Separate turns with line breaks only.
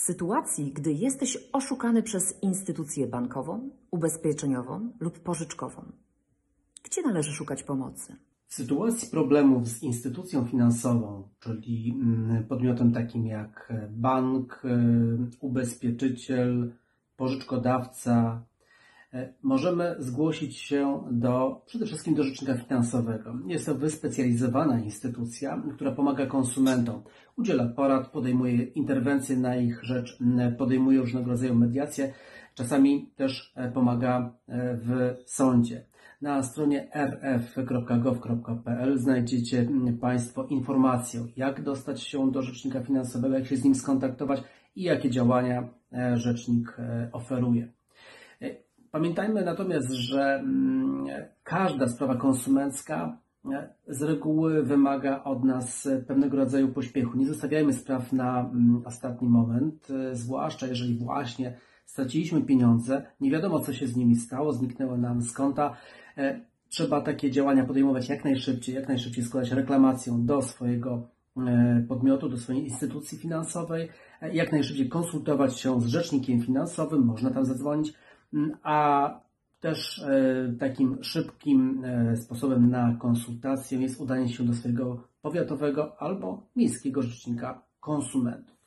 sytuacji, gdy jesteś oszukany przez instytucję bankową, ubezpieczeniową lub pożyczkową? Gdzie należy szukać pomocy?
W sytuacji problemów z instytucją finansową, czyli podmiotem takim jak bank, ubezpieczyciel, pożyczkodawca, możemy zgłosić się przede wszystkim do rzecznika finansowego. Jest to wyspecjalizowana instytucja, która pomaga konsumentom, udziela porad, podejmuje interwencje na ich rzecz, podejmuje różnego rodzaju mediacje, czasami też pomaga w sądzie. Na stronie rf.gov.pl znajdziecie Państwo informację, jak dostać się do rzecznika finansowego, jak się z nim skontaktować i jakie działania rzecznik oferuje. Pamiętajmy natomiast, że każda sprawa konsumencka z reguły wymaga od nas pewnego rodzaju pośpiechu. Nie zostawiajmy spraw na ostatni moment, zwłaszcza jeżeli właśnie straciliśmy pieniądze, nie wiadomo co się z nimi stało, zniknęły nam z konta. Trzeba takie działania podejmować jak najszybciej składać reklamację do swojego podmiotu, do swojej instytucji finansowej, jak najszybciej konsultować się z rzecznikiem finansowym, można tam zadzwonić, a też takim szybkim sposobem na konsultację jest udanie się do swojego powiatowego albo miejskiego rzecznika konsumentów.